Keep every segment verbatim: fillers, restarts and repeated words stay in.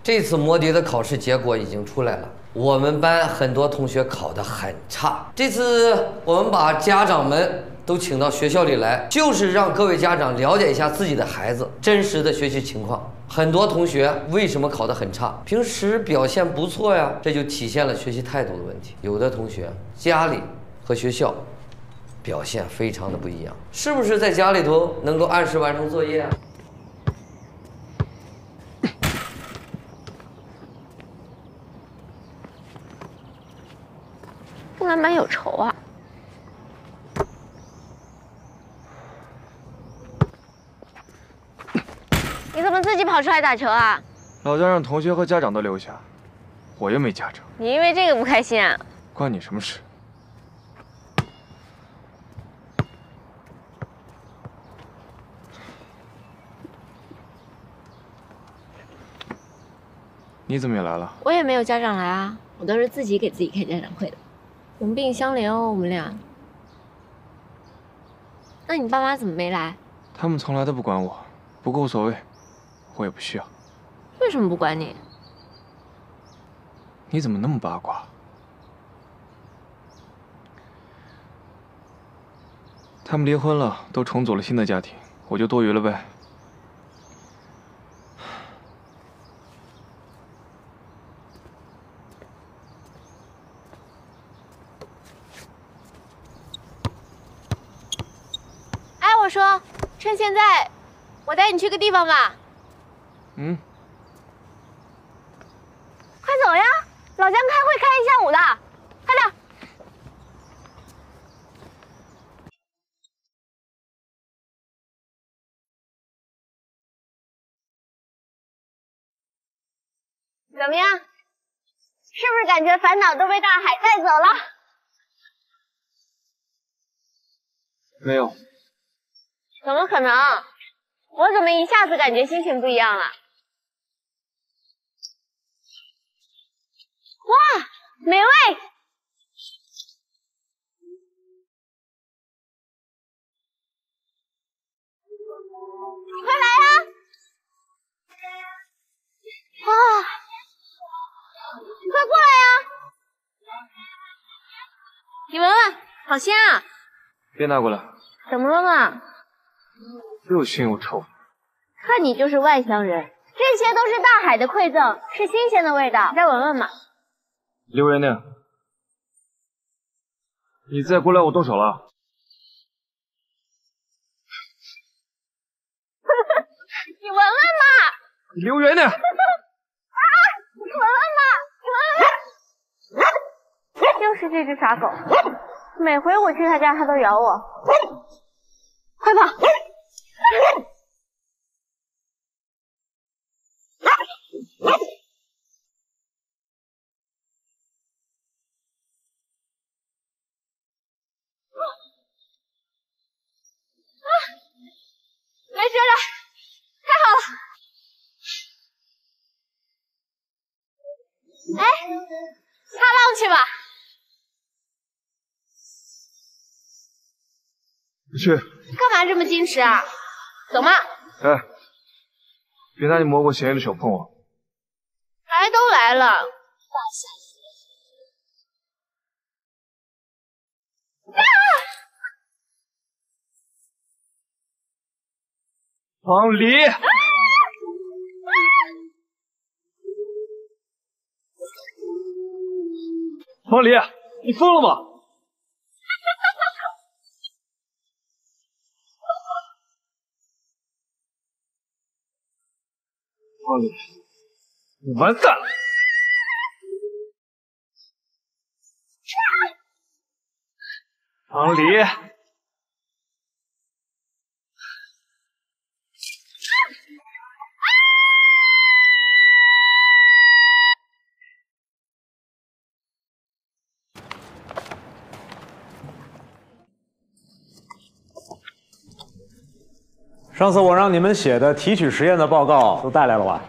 这次模拟的考试结果已经出来了，我们班很多同学考得很差。这次我们把家长们都请到学校里来，就是让各位家长了解一下自己的孩子真实的学习情况。很多同学为什么考得很差？平时表现不错呀，这就体现了学习态度的问题。有的同学家里和学校表现非常的不一样，是不是在家里头能够按时完成作业啊？ 公篮板有仇啊！你怎么自己跑出来打球啊？ 老姜让同学和家长都留下，我又没家长。 你因为这个不开心啊？ 关你什么事？你怎么也来了？ 我也没有家长来啊，我都是自己给自己开家长会的。同病相怜哦，我们俩。那你爸妈怎么没来？ 他们从来都不管我，不过无所谓，我也不需要。 为什么不管你？ 你怎么那么八卦？他们离婚了，都重组了新的家庭，我就多余了呗。 我说，趁现在，我带你去个地方吧。 嗯。 快走呀！老姜开会开一下午的，快点。怎么样？是不是感觉烦恼都被大海带走了？ 没有。 怎么可能？我怎么一下子感觉心情不一样了？哇，美味！快来呀！啊，快过来呀！你闻闻，好香啊！ 别拿过来。 怎么了嘛？ 又腥又臭， 看你就是外乡人，这些都是大海的馈赠，是新鲜的味道，再闻闻嘛。 刘媛呢？你再过来我动手了。 你闻闻嘛。 刘媛呢？啊！ 你闻闻嘛，你闻闻。又是这只傻狗，每回我去他家，它都咬我。快跑！没事了，太好了！哎，擦浪去吧。 去。 干嘛这么矜持啊？走嘛。 哎，别拿你摸过咸鱼的手碰我。 来都来了。啊！ 黄离。啊黄离，你疯了吗？黄离，你完蛋了！黄离， 上次我让你们写的提取实验的报告都带来了吧？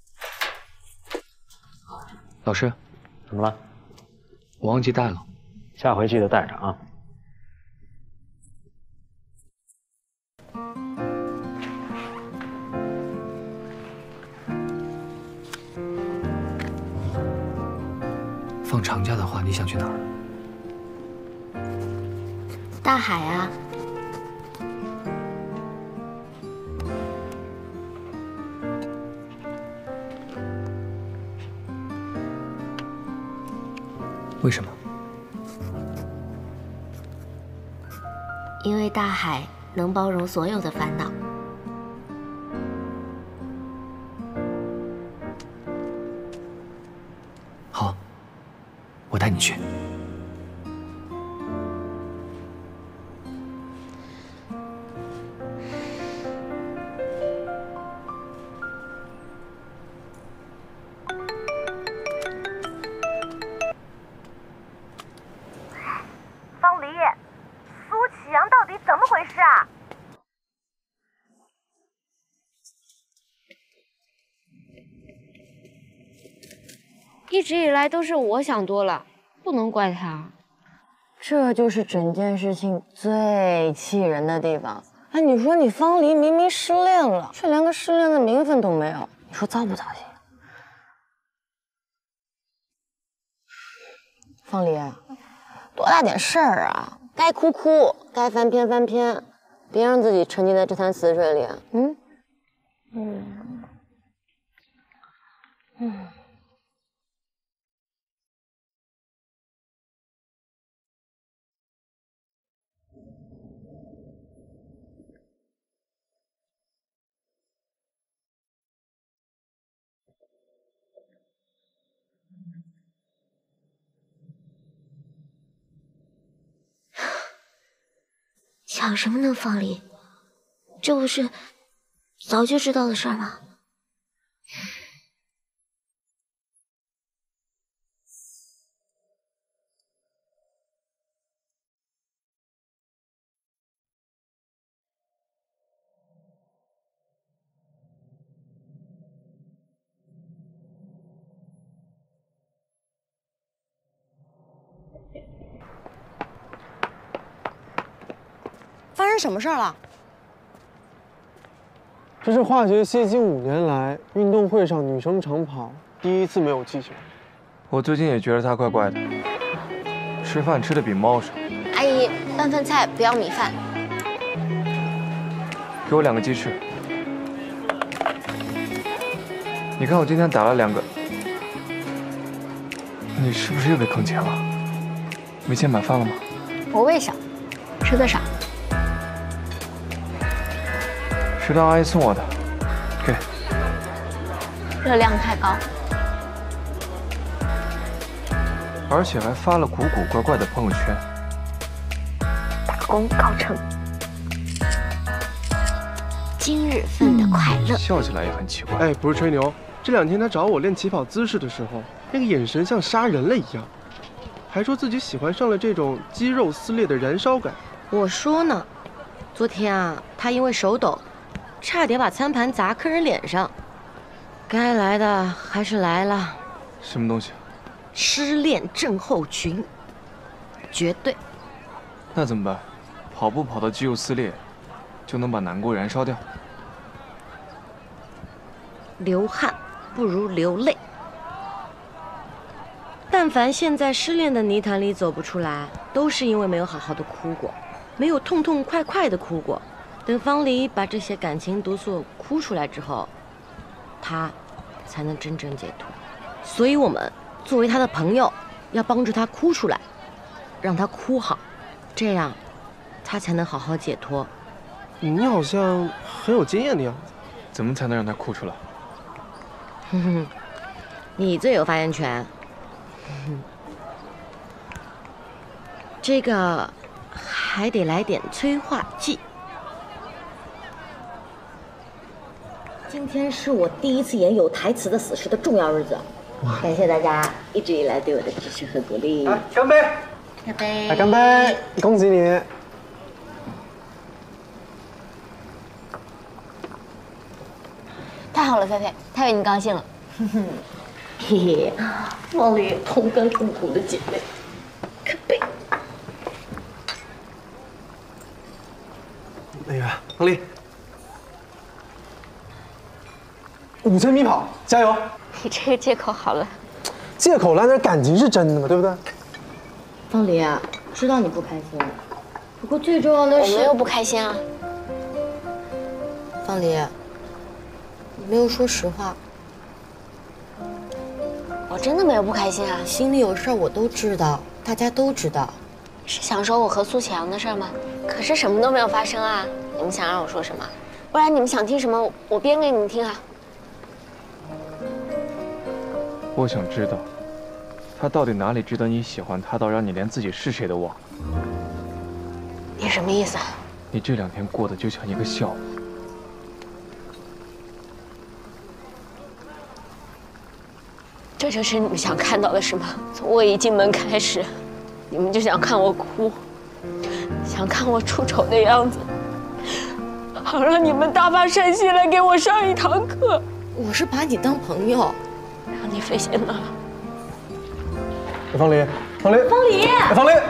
老师， 怎么了？ 我忘记带了。 下回记得带上啊。 放长假的话，你想去哪儿？ 大海啊。 为什么？ 因为大海能包容所有的烦恼。 好，我带你去。 方离，苏启阳到底怎么回事啊？ 一直以来都是我想多了，不能怪他。 这就是整件事情最气人的地方。哎，你说你方离明明失恋了，却连个失恋的名分都没有，你说糟不糟心？方离，多大点事儿啊！该哭哭，该翻篇翻篇，别让自己沉浸在这潭死水里。嗯，嗯，嗯。 想什么呢，方离？这不是早就知道的事儿吗？ 发生什么事儿了？ 这是化学系近五年来运动会上女生长跑第一次没有气球。 我最近也觉得他怪怪的，吃饭吃的比猫少。 阿姨，半份菜不要米饭。 给我两个鸡翅。你看我今天打了两个，你是不是又被坑钱了？没钱买饭了吗？ 我胃少，吃的少。 食堂阿姨送我的，给。 热量太高， 而且还发了古古怪怪的朋友圈。 大功告成，今日份的快乐。 笑起来也很奇怪。 哎，不是吹牛，这两天他找我练起跑姿势的时候，那个眼神像杀人了一样，还说自己喜欢上了这种肌肉撕裂的燃烧感。 我说呢，昨天啊，他因为手抖。 差点把餐盘砸客人脸上，该来的还是来了。 什么东西？ 失恋症候群，绝对。 那怎么办？跑步跑到肌肉撕裂，就能把难过燃烧掉？ 流汗不如流泪。但凡现在失恋的泥潭里走不出来，都是因为没有好好的哭过，没有痛痛快快的哭过。 等方离把这些感情毒素哭出来之后，他才能真正解脱。所以，我们作为他的朋友，要帮助他哭出来，让他哭好，这样他才能好好解脱。 你好像很有经验的样子。 怎么才能让他哭出来？ 哼哼，你最有发言权。这个还得来点催化剂。 今天是我第一次演有台词的死尸的重要日子，感谢大家一直以来对我的支持和鼓励。 来，干杯！ 干杯！ 来，干杯！恭喜你！ 太好了，菲菲，太为你高兴了。 嘿嘿，方离同甘共苦的姐妹，干杯！ 方丽，五千米跑，加油！ 你这个借口好了。 借口烂，但感情是真的嘛，对不对？ 方离，知道你不开心，不过最重要的是我没有不开心啊。 方离，你没有说实话。 我真的没有不开心啊。 心里有事儿我都知道，大家都知道。 是想说我和苏启阳的事吗？可是什么都没有发生啊！你们想让我说什么？不然你们想听什么，我编给你们听啊。 我想知道，他到底哪里值得你喜欢他到让你连自己是谁都忘？ 你什么意思啊？ 你这两天过得就像一个笑话。 这就是你们想看到的是吗？从我一进门开始，你们就想看我哭，想看我出丑的样子，好让你们大发善心来给我上一堂课。 我是把你当朋友。 让你费心了。 方离，方离， 方离， 方离，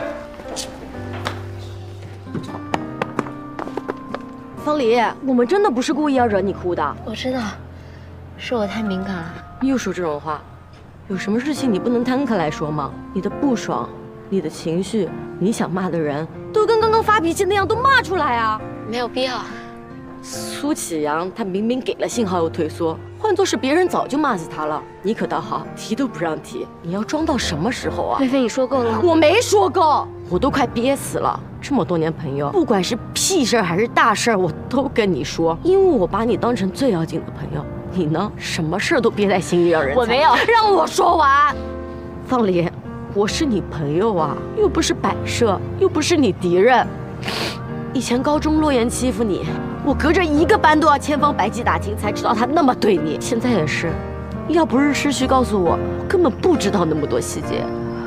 方离，我们真的不是故意要惹你哭的。 我知道，是我太敏感了。 又说这种话，有什么事情你不能摊开来说吗？你的不爽，你的情绪，你想骂的人，都跟刚刚发脾气那样，都骂出来啊！ 没有必要。 苏启阳他明明给了信号又退缩，换做是别人早就骂死他了，你可倒好，提都不让提。你要装到什么时候啊？ 菲菲，你说够了吗？ 我没说够，我都快憋死了。这么多年朋友，不管是屁事儿还是大事儿，我都跟你说，因为我把你当成最要紧的朋友。你呢，什么事儿都憋在心里让人。 我没有。 让我说完。方离，我是你朋友啊，又不是摆设，又不是你敌人。以前高中洛言欺负你，我隔着一个班都要千方百计打听，才知道他那么对你。现在也是，要不是诗旭告诉我，我根本不知道那么多细节。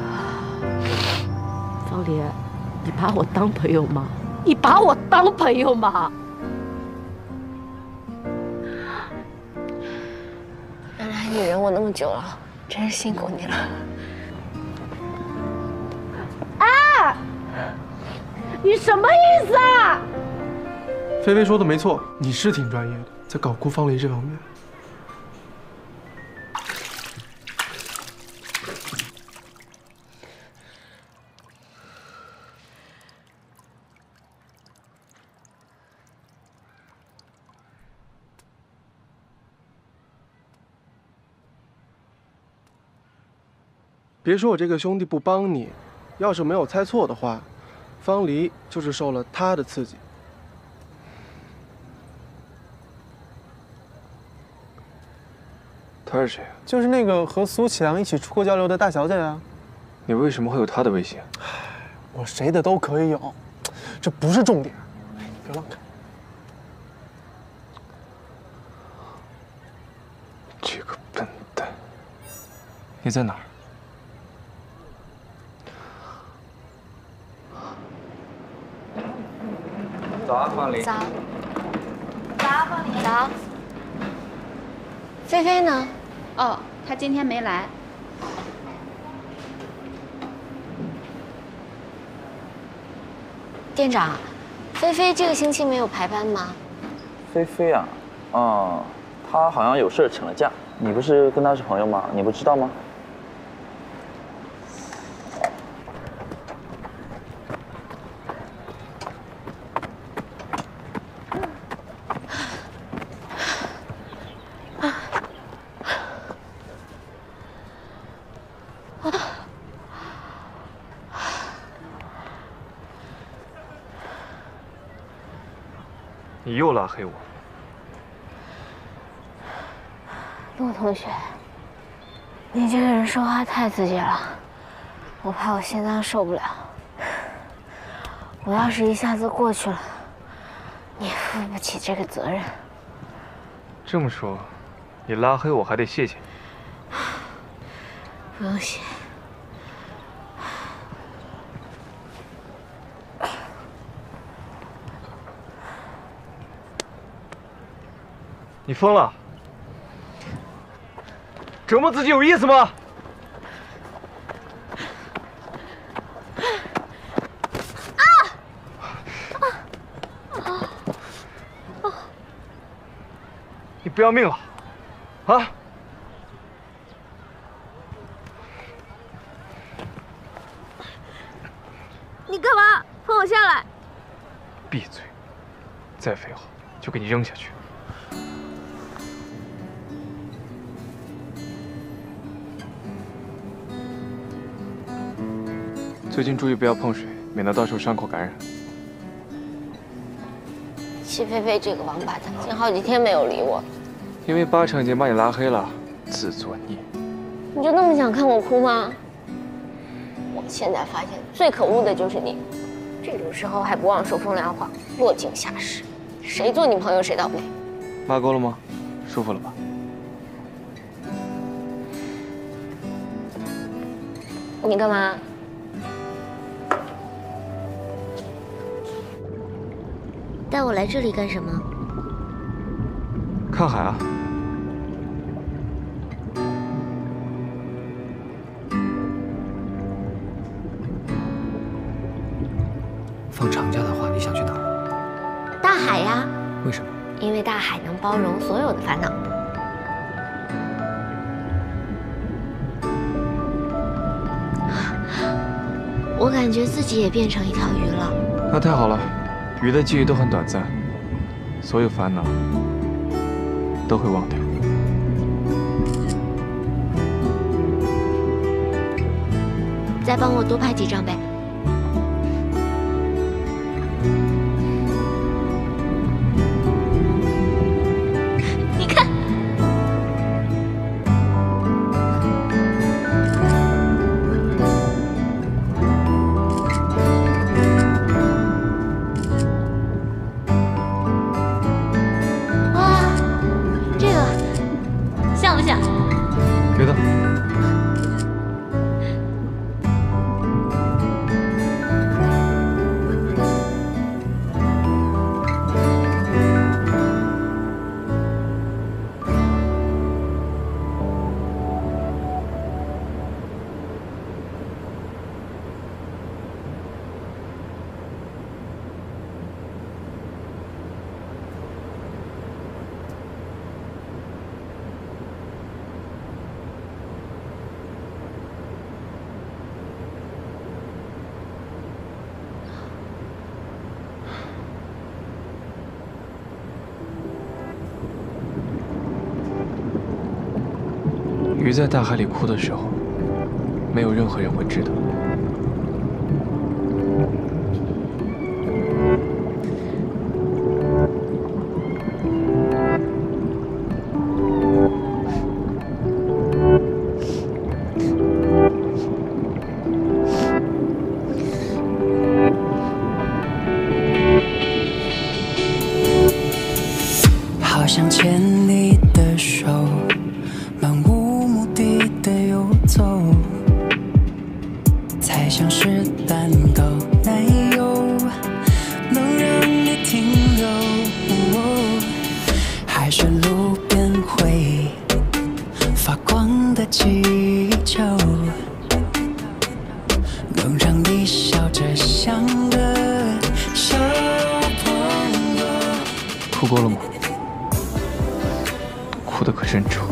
方离，你把我当朋友吗？你把我当朋友吗？ 原来你忍我那么久了，真是辛苦你了。 啊！你什么意思啊？ 菲菲说的没错，你是挺专业的，在搞哭方离这方面。别说我这个兄弟不帮你，要是没有猜错的话，方离就是受了他的刺激。 他是谁啊？ 就是那个和苏启阳一起出国交流的大小姐啊。 你为什么会有他的微信？ 我谁的都可以有，这不是重点。别乱看。 这个笨蛋！你在哪儿？ 早啊，方离。 早。早，方离。早。菲菲呢？ 哦，她今天没来。 店长，菲菲这个星期没有排班吗？ 菲菲啊，哦，她好像有事请了假。你不是跟她是朋友吗？你不知道吗？ 你又拉黑我。 陆同学，你这个人说话太直接了，我怕我心脏受不了。我要是一下子过去了，你负不起这个责任。 这么说，你拉黑我还得谢谢你。 不用谢。 你疯了？折磨自己有意思吗？ 不要命了？啊？ 你干嘛？放我下来！ 闭嘴！再废话，就给你扔下去。最近注意不要碰水，免得到时候伤口感染。 齐菲菲这个王八蛋，已经好几天没有理我了。 因为八成已经把你拉黑了，自作孽。 你就那么想看我哭吗？我现在发现最可恶的就是你，这种时候还不忘说风凉话，落井下石。谁做你朋友谁倒霉。 拉钩了吗？舒服了吧？ 你干嘛？ 带我来这里干什么？ 看海啊。 放长假的话，你想去哪儿？ 大海呀。 为什么？ 因为大海能包容所有的烦恼。我感觉自己也变成一条鱼了。 那太好了，鱼的记忆都很短暂，所有烦恼都会忘掉。 再帮我多拍几张呗。你看。哇，这个像不像？ 别动。鱼在大海里哭的时候，没有任何人会知道。 好想牵你的手，漫无目的的游走，才像是蛋糕奶油，能让你停留。哦、还是路边会发光的气球，能让你笑着想的小朋友。 哭过了吗？哭得可真丑。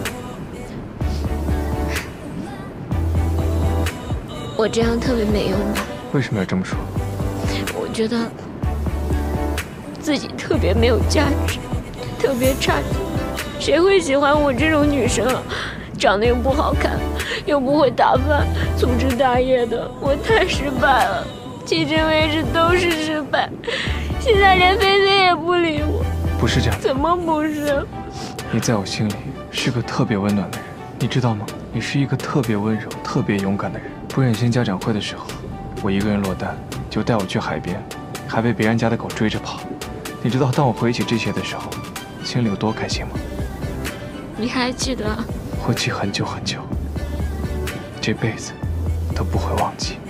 我这样特别没用吧？ 为什么要这么说？ 我觉得自己特别没有价值，特别差劲。谁会喜欢我这种女生啊？长得又不好看，又不会打扮，粗枝大叶的，我太失败了。迄今为止都是失败，现在连菲菲也不理我。 不是这样。 怎么不是？ 你在我心里是个特别温暖的人，你知道吗？你是一个特别温柔、特别勇敢的人。不忍心家长会的时候，我一个人落单，就带我去海边，还被别人家的狗追着跑。你知道当我回忆起这些的时候，心里有多开心吗？ 你还记得？ 会记很久很久，这辈子都不会忘记。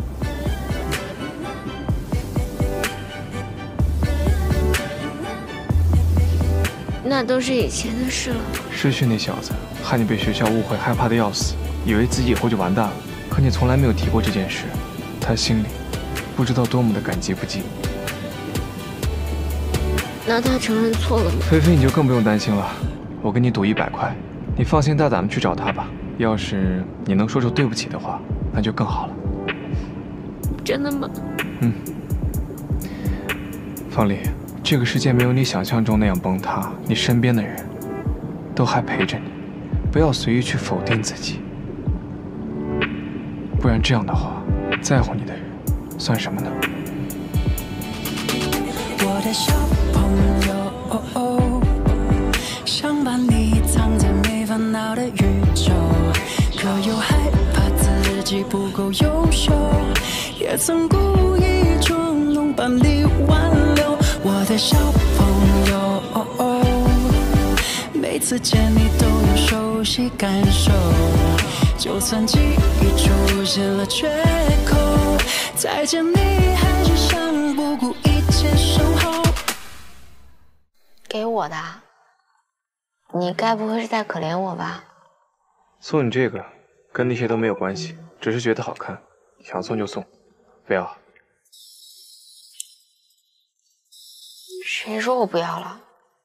那都是以前的事了。 世勋那小子害你被学校误会，害怕的要死，以为自己以后就完蛋了。可你从来没有提过这件事，他心里不知道多么的感激不尽。 那他承认错了吗？ 菲菲，你就更不用担心了，我跟你赌一百块，你放心大胆的去找他吧。要是你能说出对不起的话，那就更好了。 真的吗？ 嗯。方丽，这个世界没有你想象中那样崩塌，你身边的人都还陪着你，不要随意去否定自己，不然这样的话，在乎你的人算什么呢？ 我的小朋友，想把你藏在没烦恼的宇宙，可又害怕自己不够优秀，也曾故意捉弄把你挽留。我的小朋友，每次见你都有熟悉感受，就算记忆出现了缺口，再见你还是想不顾一切守候。 给我的？你该不会是在可怜我吧？ 送你这个跟那些都没有关系，只是觉得好看，想送就送，不要。 谁说我不要了？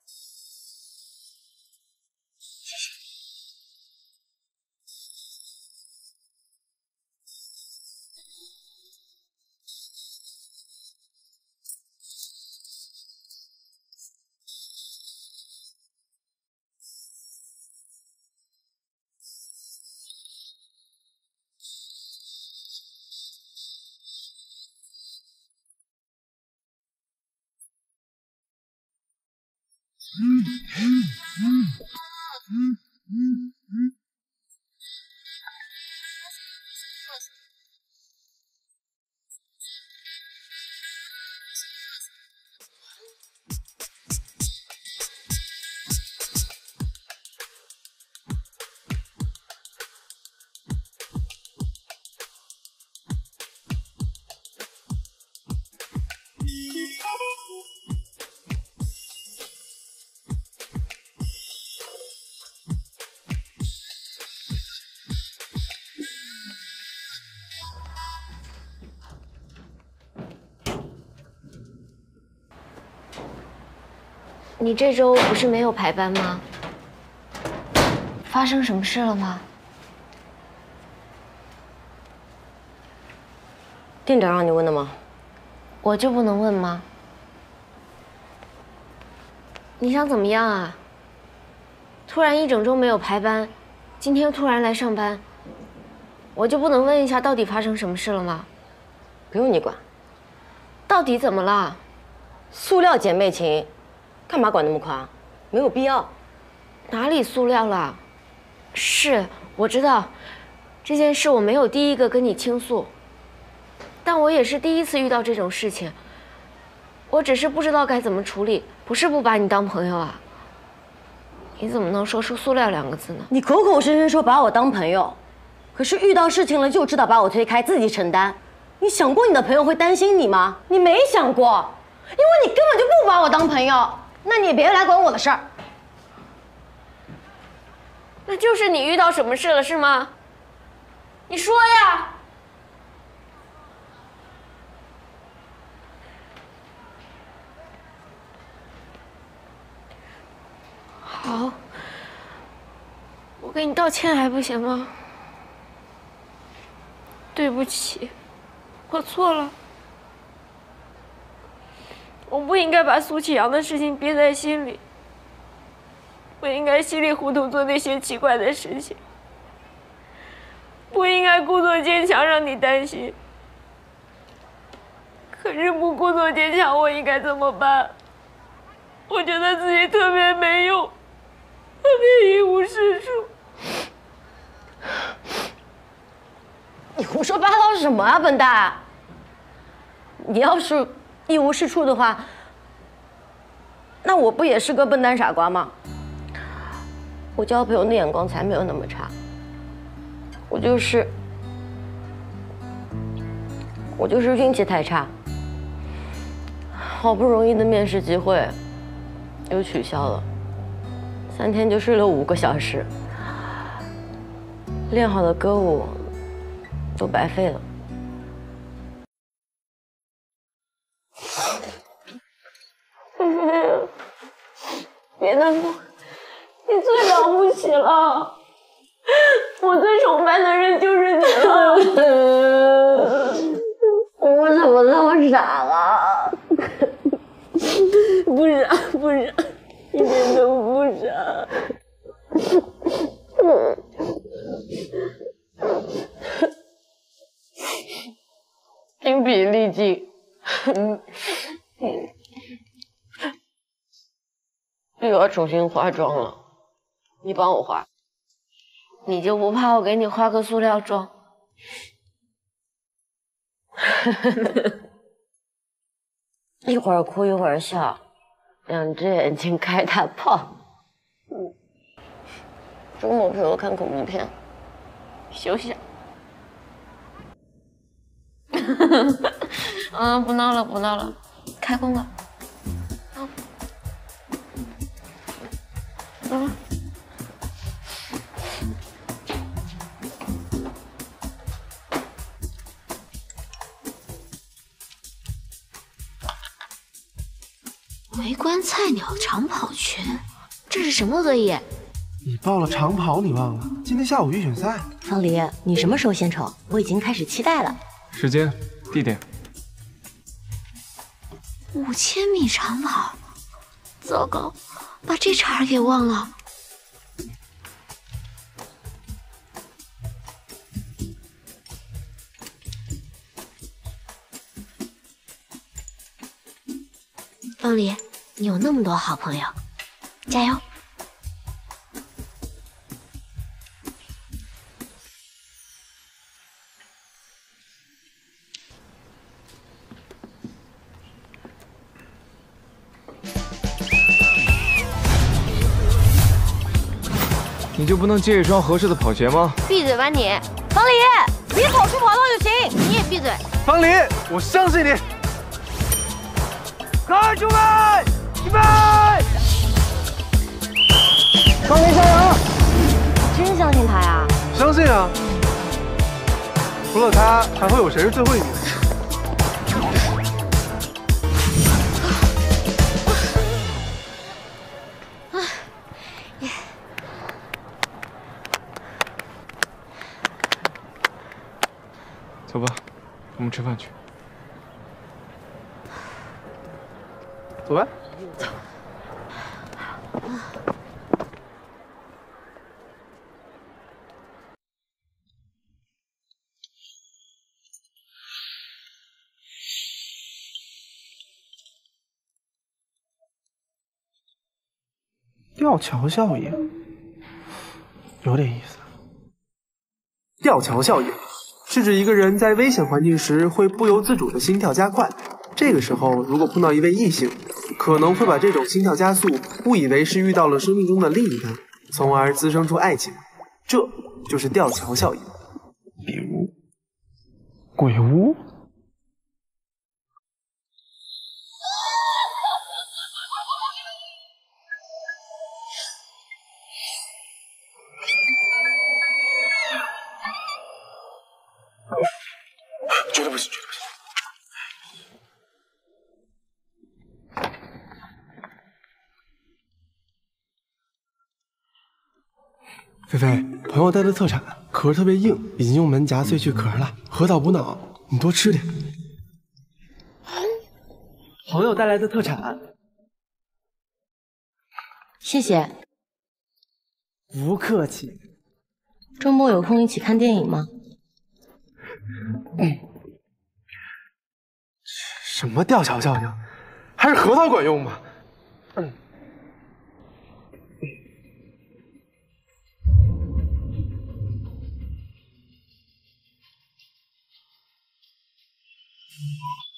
你这周不是没有排班吗？发生什么事了吗？ 店长让你问的吗？ 我就不能问吗？你想怎么样啊？突然一整周没有排班，今天又突然来上班，我就不能问一下到底发生什么事了吗？ 不用你管。 到底怎么了？ 塑料姐妹情。干嘛管那么宽？没有必要。 哪里塑料了？是，我知道，这件事我没有第一个跟你倾诉，但我也是第一次遇到这种事情。我只是不知道该怎么处理，不是不把你当朋友啊。你怎么能说出塑料两个字呢？ 你口口声声说把我当朋友，可是遇到事情了就知道把我推开，自己承担。你想过你的朋友会担心你吗？你没想过，因为你根本就不把我当朋友。那你也别来管我的事儿。 那就是你遇到什么事了是吗？你说呀。好，我给你道歉还不行吗？对不起，我错了。我不应该把苏启阳的事情憋在心里，不应该稀里糊涂做那些奇怪的事情，不应该故作坚强让你担心。可是不故作坚强，我应该怎么办？我觉得自己特别没用，特别一无是处。 你胡说八道什么啊，笨蛋！你要是一无是处的话，那我不也是个笨蛋傻瓜吗？我交朋友的眼光才没有那么差。我就是，我就是运气太差。好不容易的面试机会又取消了，三天就睡了五个小时，练好的歌舞都白费了。 别难过，你最了不起了，我最崇拜的人就是你了。 我怎么那么傻了？ 不傻，不傻，一点都不傻。精疲力尽，又要重新化妆了，你帮我化。你就不怕我给你化个塑料妆？一会儿哭一会儿笑，两只眼睛开大炮。嗯，周末陪我看恐怖片，休息。嗯，不闹了，不闹了，开工了。嗯。嗯。 围观菜鸟长跑群，这是什么作业？ 你报了长跑，你忘了？今天下午预选赛。 方离，你什么时候献丑？我已经开始期待了。 时间、地点。 五千米长跑，糟糕，把这茬儿给忘了。方离，你有那么多好朋友，加油！ 你就不能借一双合适的跑鞋吗？ 闭嘴吧你！方离，你跑出跑道就行，你也闭嘴。 方离，我相信你。快准备，预备！ 方离加油！真相信他呀？ 相信啊。除了他，还会有谁是最后一名？ 走吧，我们吃饭去。 走吧。 走。 吊桥效应，有点意思。吊桥效应是指一个人在危险环境时会不由自主的心跳加快，这个时候如果碰到一位异性，可能会把这种心跳加速误以为是遇到了生命中的另一半，从而滋生出爱情，这就是吊桥效应。比如鬼屋。绝对不行，绝对不行！菲菲，朋友带的特产，壳特别硬，已经用门夹碎去壳了，核桃补脑，你多吃点。朋友带来的特产， 谢谢。 不客气。 周末有空一起看电影吗？ 嗯。什么吊桥效应？还是核桃管用吧？嗯。嗯